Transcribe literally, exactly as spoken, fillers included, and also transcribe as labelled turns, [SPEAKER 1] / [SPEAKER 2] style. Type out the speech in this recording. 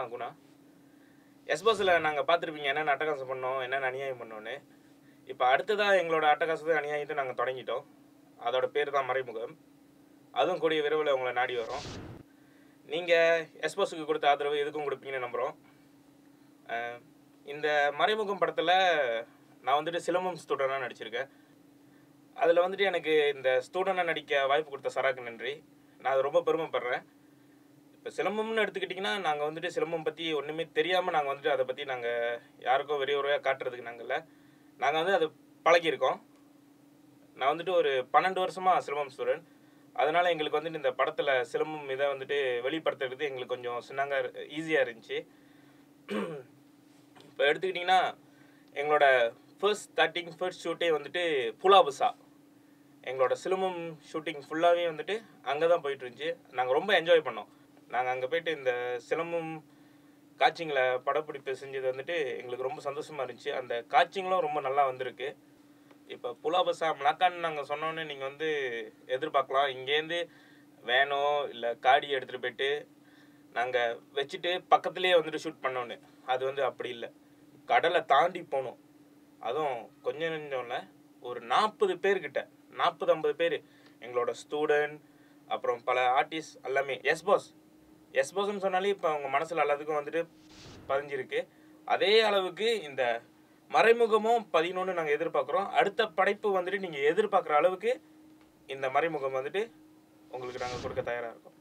[SPEAKER 1] தான் குணா. எஸ்பாஸில் நாங்கள் பார்த்துருப்பீங்க என்னென்ன அட்டகாசம் பண்ணோம், என்னென்ன அநியாயம் பண்ணோன்னு. இப்போ அடுத்ததாக எங்களோட அட்டகாசத்தை அநியாயத்தை நாங்கள் தொடங்கிட்டோம். அதோட பேர் தான் மறைமுகம். அதுவும் கூடிய விரைவில் உங்களை நாடி வரும். நீங்கள் எஸ்பாஸுக்கு கொடுத்த ஆதரவு எதுக்கும் கொடுப்பீங்கன்னு நம்புகிறோம். இந்த மறைமுகம் படத்தில் நான் வந்துட்டு சிலம்பம் ஸ்டூடெண்டாக நடிச்சிருக்கேன். அதில் வந்துட்டு எனக்கு இந்த ஸ்டூடெண்டாக நடிக்க வாய்ப்பு கொடுத்த சராக்கு நன்றி. நான் அது ரொம்ப பெருமைப்படுறேன். இப்போ சிலம்பம்னு எடுத்துக்கிட்டிங்கன்னா நாங்கள் வந்துட்டு சிலம்பம் பற்றி ஒன்றுமே தெரியாமல் நாங்கள் வந்துட்டு அதை பற்றி நாங்கள் யாருக்கும் விரைவுரையாக காட்டுறதுக்கு நாங்கள் இல்லை. நாங்கள் வந்து அது பழகியிருக்கோம். நான் வந்துட்டு ஒரு பன்னெண்டு வருஷமாக சிலம்பம் ஸ்டூடெண்ட். அதனால் எங்களுக்கு வந்துட்டு இந்த படத்தில் சிலம்பம் இதை வந்துட்டு வெளிப்படுத்துறது எங்களுக்கு கொஞ்சம் சின்னங்க ஈஸியாக இருந்துச்சு. இப்போ எடுத்துக்கிட்டிங்கன்னா எங்களோட ஃபர்ஸ்ட் ஸ்டார்டிங் ஃபர்ஸ்ட் ஷூட்டே வந்துட்டு புலாபுசா. எங்களோட சிலம்பம் ஷூட்டிங் ஃபுல்லாகவே வந்துட்டு அங்கே தான் போயிட்டு இருந்துச்சு. நாங்கள் ரொம்ப என்ஜாய் பண்ணோம். நாங்கள் அங்கே போய்ட்டு இந்த சிலம்பம் காட்சிங்களை படப்பிடிப்பு செஞ்சது வந்துட்டு எங்களுக்கு ரொம்ப சந்தோஷமாக இருந்துச்சு. அந்த காட்சிங்களும் ரொம்ப நல்லா வந்திருக்கு. இப்போ புலாபுசா மலாக்கான்னு நாங்கள் சொன்னோன்னே நீங்கள் வந்து எதிர்பார்க்கலாம் இங்கேருந்து வேனோ இல்லை காடி எடுத்துகிட்டு போய்ட்டு நாங்கள் வச்சுட்டு பக்கத்துலேயே வந்துட்டு ஷூட் பண்ணோன்னு. அது வந்து அப்படி இல்லை. கடலை தாண்டி போகணும். அதுவும் கொஞ்சம் நெஞ்சம் இல்லை, ஒரு நாற்பது பேர்கிட்ட நாற்பது ஐம்பது பேர் எங்களோட ஸ்டூடெண்ட், அப்புறம் பல ஆர்டிஸ்ட் எல்லாமே. எஸ் பாஸ் எஸ் பாஸ்ன்னு சொன்னாலே இப்போ அவங்க மனசில் எல்லாத்துக்கும் வந்துட்டு பதிஞ்சிருக்கு. அதே அளவுக்கு இந்த மறைமுகமும் பதினொன்று நாங்கள் எதிர்பார்க்குறோம். அடுத்த படைப்பு வந்துட்டு நீங்கள் எதிர்பார்க்குற அளவுக்கு இந்த மறைமுகம் வந்துட்டு உங்களுக்கு நாங்கள் கொடுக்க தயாராக இருக்கோம்.